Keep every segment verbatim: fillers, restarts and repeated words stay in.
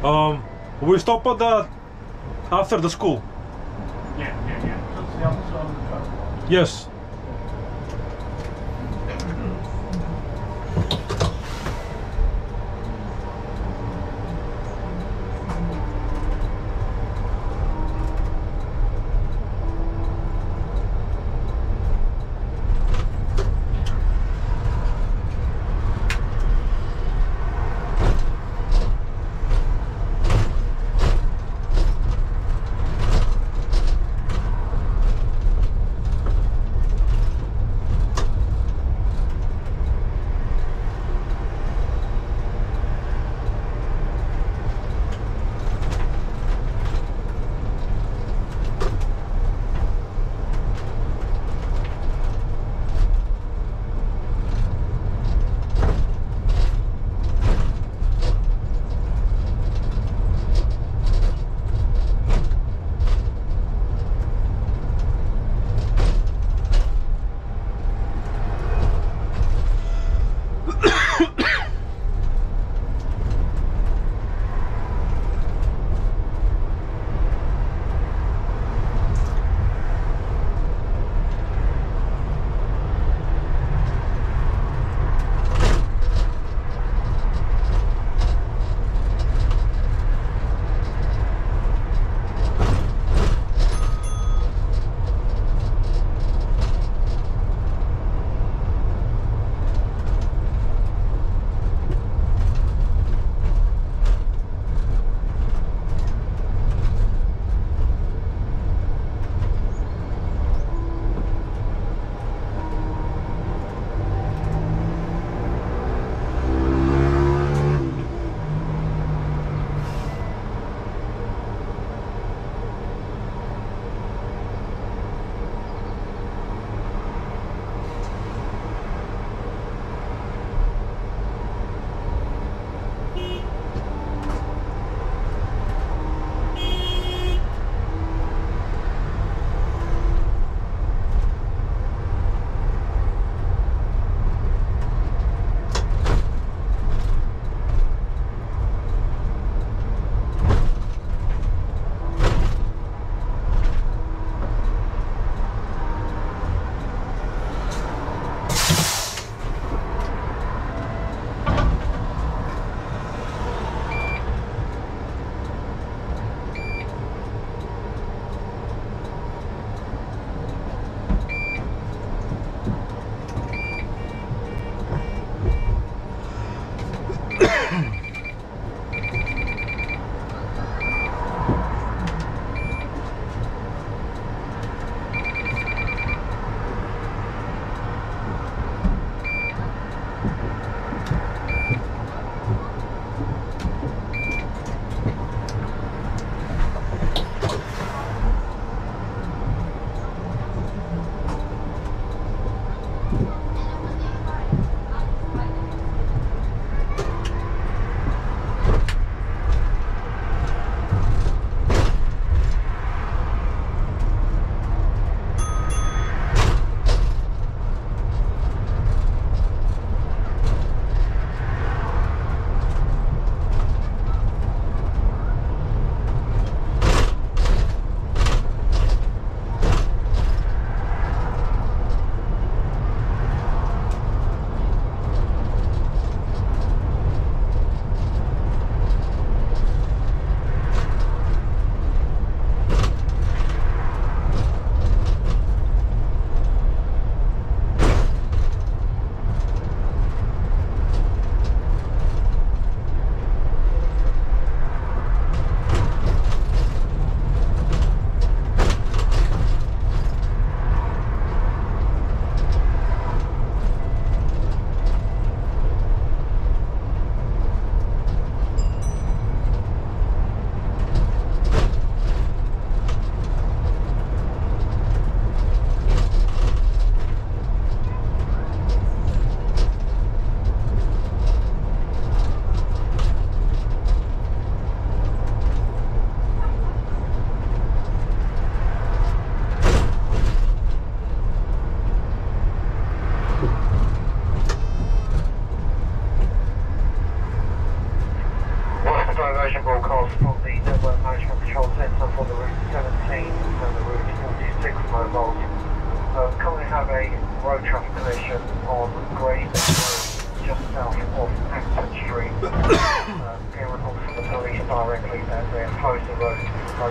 Um, we stop at the after the school. Yeah, yeah, yeah. That's the other side of the truck. Yes.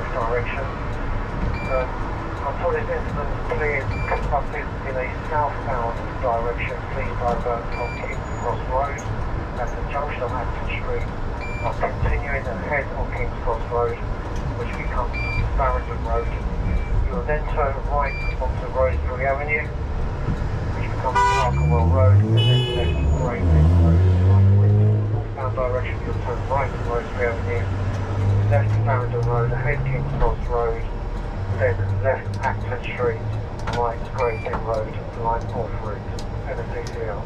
both directions. Um, until this incident cleared buses in a southbound direction, please divert from King's Cross Road at the junction of Acton Street, are continuing ahead on King's Cross Road, which becomes Farringdon Road. You will then turn right onto Rosebery Avenue, which becomes Clerkenwell Road, and then left Grayson Road. Northbound direction, you'll turn right on Rosebery Avenue, left Farringdon Road, ahead King's Cross Road, then left Acton Street, right Grayson Road, line off route, N S A C L.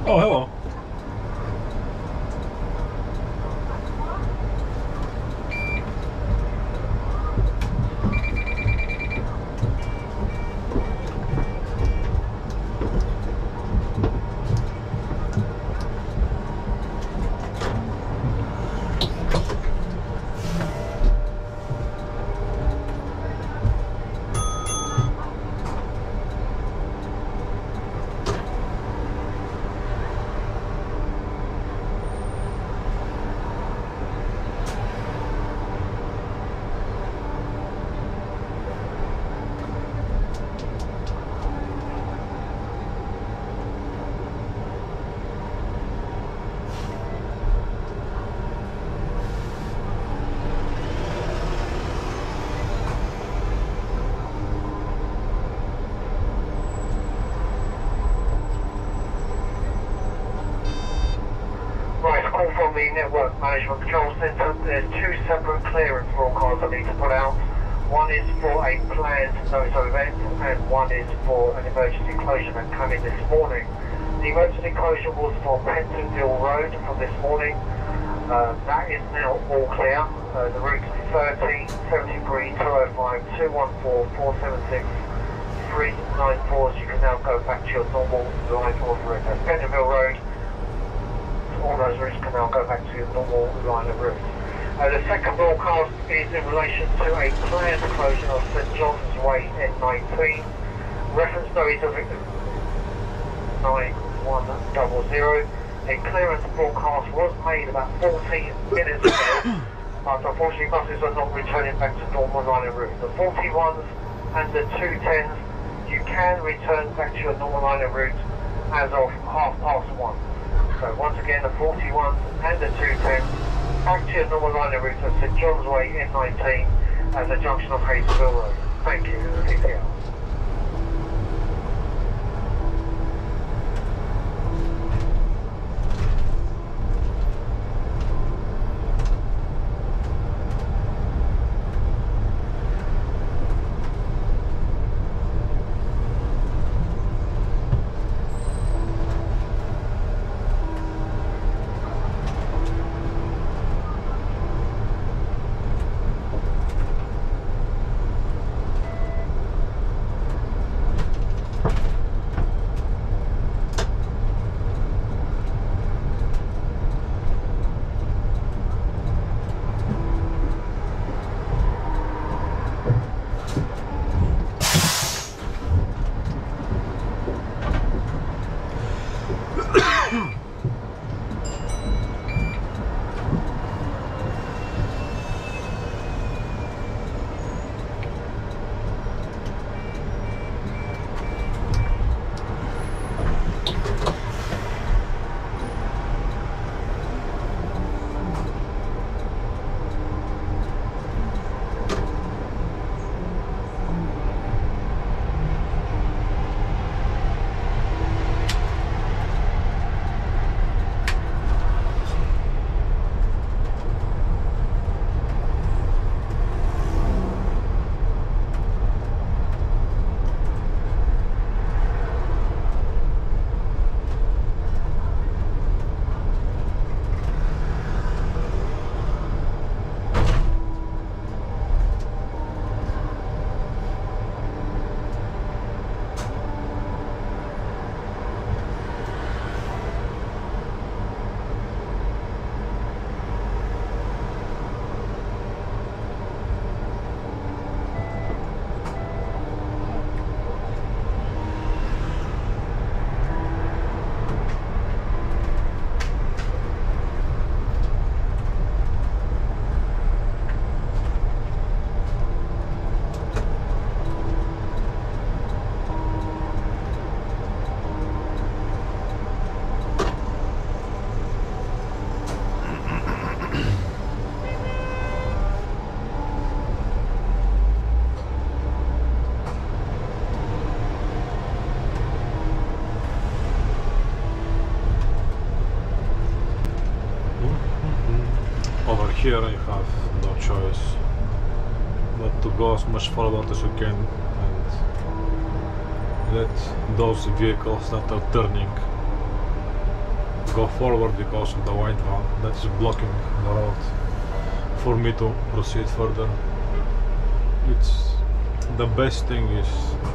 Oh, hello. From the Network Management Control Centre, there's two separate clearance broadcasts I need to put out. One is for a planned notice of event and one is for an emergency closure that came in this morning. The emergency closure was for Pentonville Road from this morning. Uh, that is now all clear. Uh, the routes thirty, seventy-three, two oh five, two one four, four seven six, three nine four, so you can now go back to your normal line of route. That's Pentonville Road. All those routes can now go back to your normal line of route. Uh, the second broadcast is in relation to a planned closure of St John's Way N nineteen. Reference notice of nine one zero zero. A clearance broadcast was made about forty minutes ago, but unfortunately buses are not returning back to normal line of route. The forty-ones and the two tens, you can return back to your normal line of route as of half past one. So once again, the forty-ones and the two tens back to your normal line of route at St John's Way N nineteen at the junction of Hazelville Road. Thank you, C P L. Here you have no choice but to go as much forward as you can and let those vehicles that are turning go forward because of the white van that is blocking the road for me to proceed further. It's the best thing is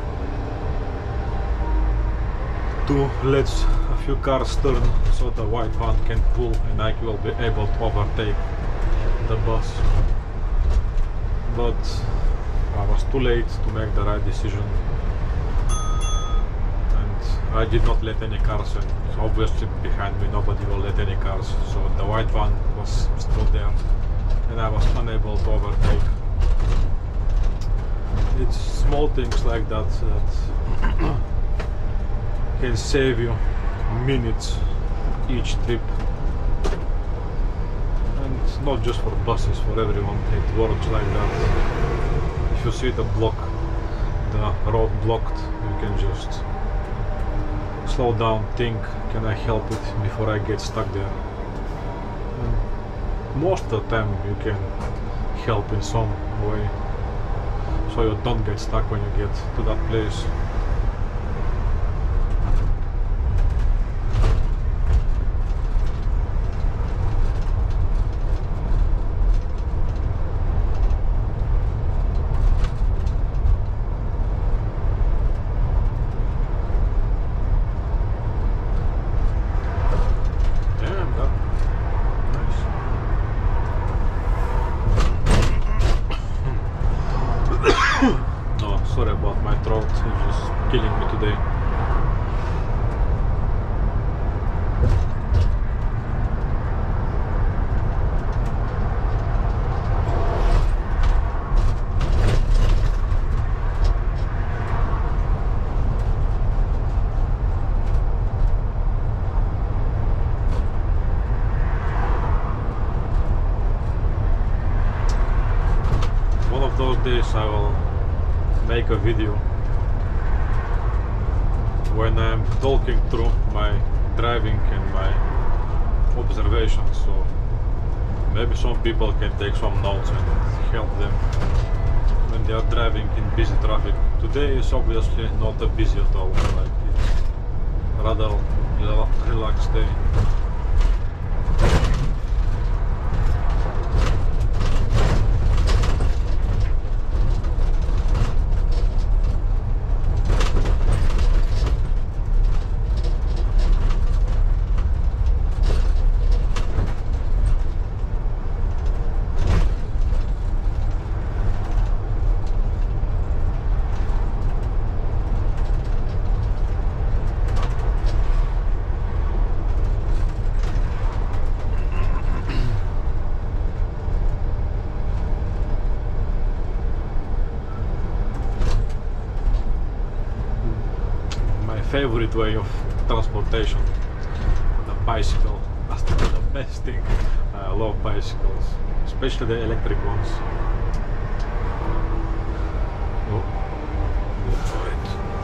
to let a few cars turn so the white van can pull and I will be able to overtake the bus. But I was too late to make the right decision, and I did not let any cars in. So obviously behind me nobody will let any cars, so the white van was still there and I was unable to overtake. It's small things like that that can save you minutes each trip, and not just for buses, for everyone. It works like that. If you see the block, the road blocked, you can just slow down, think, can I help it before I get stuck there? And most of the time you can help in some way, so you don't get stuck when you get to that place. Sorry about my throat, it's just killing me today. One of those days I will make a video when I'm talking through my driving and my observations, so maybe some people can take some notes and help them when they are driving in busy traffic. Today is obviously not a busy at all, like it's rather relaxed day. Favorite way of transportation, the bicycle. That's the best thing. I love bicycles, especially the electric ones. Oh, right.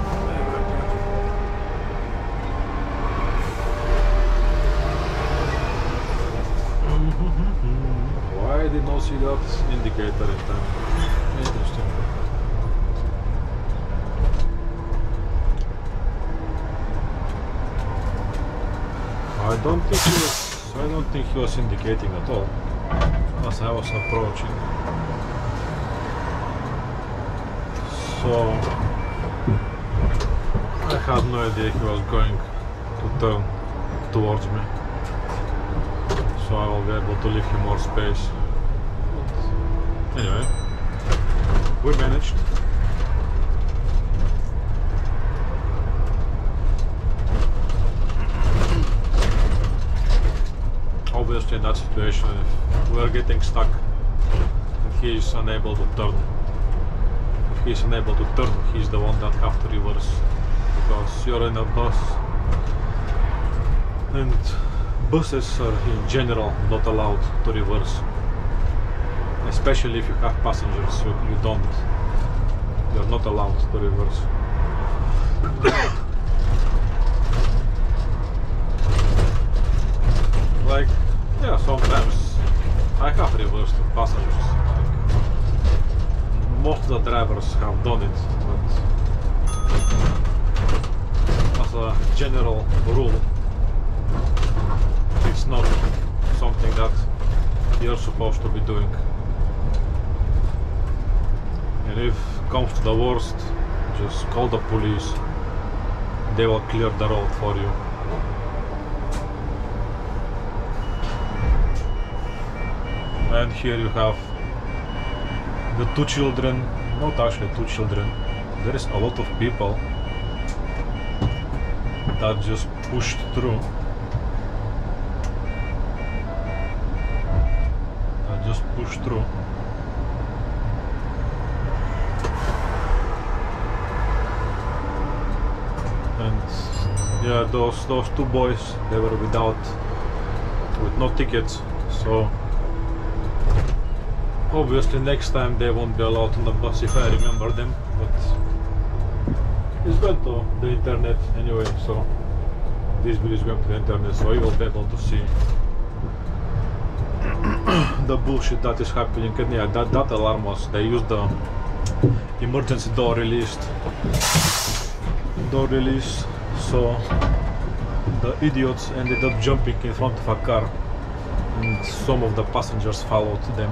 Why did not see that indicator in time? Interesting. I don't think he was. I don't think he was indicating at all as I was approaching. So I had no idea he was going to turn towards me. So I will be able to leave him more space. But anyway, we managed. Obviously in that situation, if we are getting stuck and he is unable to turn, if he is unable to turn, he is the one that have to reverse, because you're in a bus and buses are in general not allowed to reverse, especially if you have passengers. You, you don't, you're not allowed to reverse. Like, yeah, sometimes I have reversed with passengers. Like, most of the drivers have done it, but as a general rule, they're supposed to be doing. And if it comes to the worst, just call the police. They will clear the road for you. And here you have the two children, not actually two children, there is a lot of people that just pushed through. That just pushed through. And yeah, those those two boys, they were without, with no tickets, so obviously next time they won't be allowed on the bus if I remember them, but it's going to the internet anyway, so this video is going to the internet, so you will be able to see the bullshit that is happening. And yeah, that, that alarm was, they used the emergency door released door release, so the idiots ended up jumping in front of a car and some of the passengers followed them.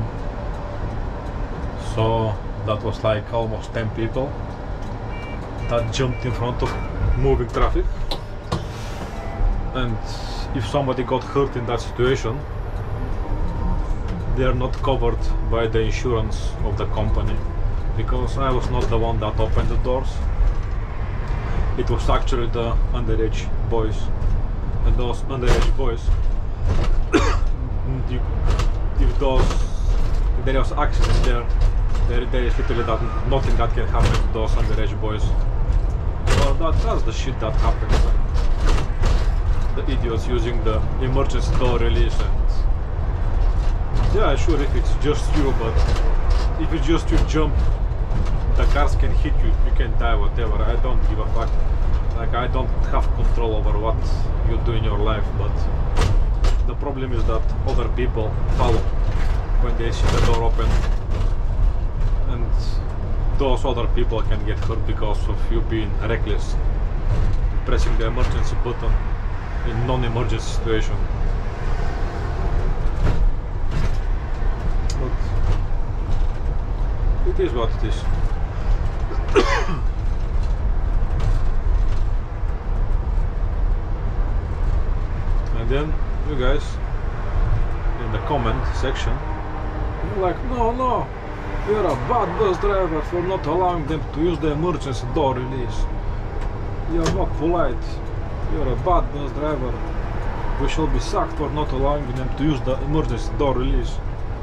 So that was like almost ten people that jumped in front of moving traffic. And if somebody got hurt in that situation, they are not covered by the insurance of the company, because I was not the one that opened the doors. It was actually the underage boys, and those underage boys, you, if those if there was accident there, there, there is literally that, nothing that can happen to those underage boys. Well, that, that's the shit that happens. The idiots using the emergency door release, and yeah, sure, if it's just you, but if it's just you jump, the cars can hit you, you can die, whatever. I don't give a fuck. Like, I don't have control over what you do in your life, but the problem is that other people follow when they see the door open, and those other people can get hurt because of you being reckless, pressing the emergency button in non-emergency situation. But it is what it is. And then you guys in the comment section, you're like, no, no, you're a bad bus driver for not allowing them to use the emergency door release. You're not polite. You're a bad bus driver. We shall be sacked for not allowing them to use the emergency door release.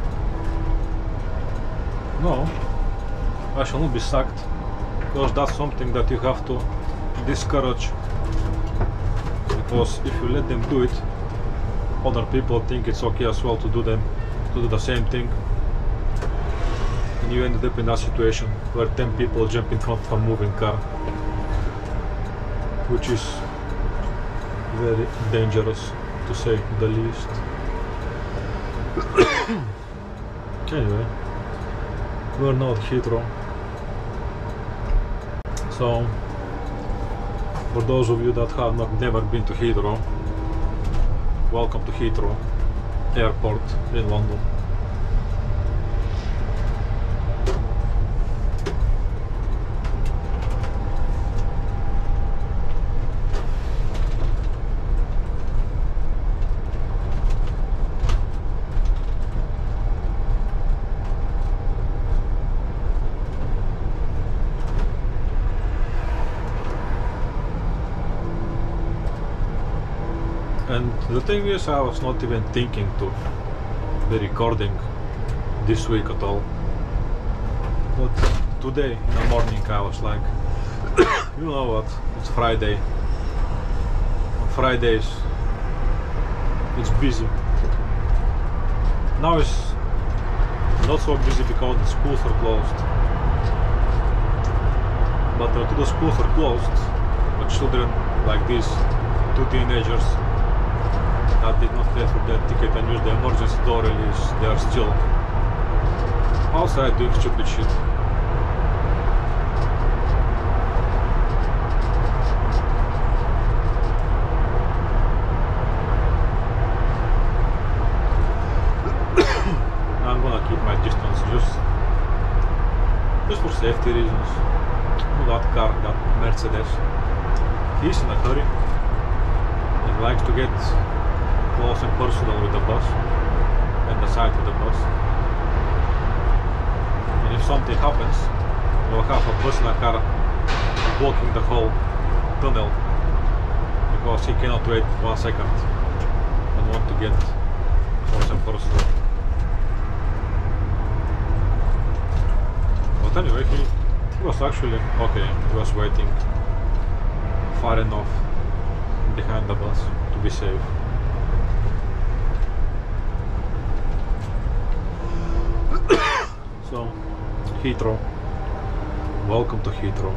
No, I shall not be sacked, because that's something that you have to discourage. Because if you let them do it, other people think it's okay as well to do them, to do the same thing, and you ended up in that situation where ten people jump in front of a moving car, which is very dangerous, to say the least. Anyway, we're now at Heathrow. So, for those of you that have not never been to Heathrow, welcome to Heathrow Airport in London. And the thing is, I was not even thinking to be recording this week at all. But today in the morning I was like, you know what, it's Friday. On Fridays it's busy. Now it's not so busy because the schools are closed. But until the schools are closed, the children like these two teenagers that did not pay for their ticket and use the emergency door release, they are still outside doing stupid shit. safety reasons. That car, that Mercedes, he's in a hurry. He likes to get close and personal with the bus and the side of the bus. And if something happens, we'll have a bus in a car blocking the whole tunnel because he cannot wait one second and want to get close and personal. But anyway, he, he was actually okay. He was waiting far enough behind the bus to be safe. So, Heathrow. Welcome to Heathrow.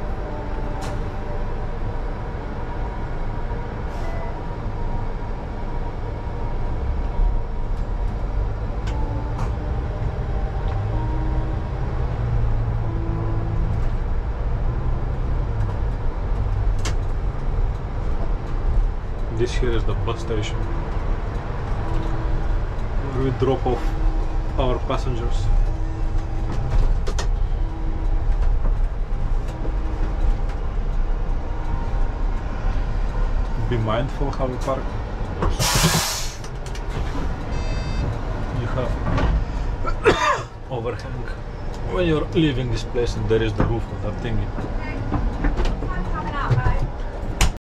This here is the bus station where we drop off our passengers. Be mindful how you park. You have overhang when you're leaving this place, and there is the roof of that thingy.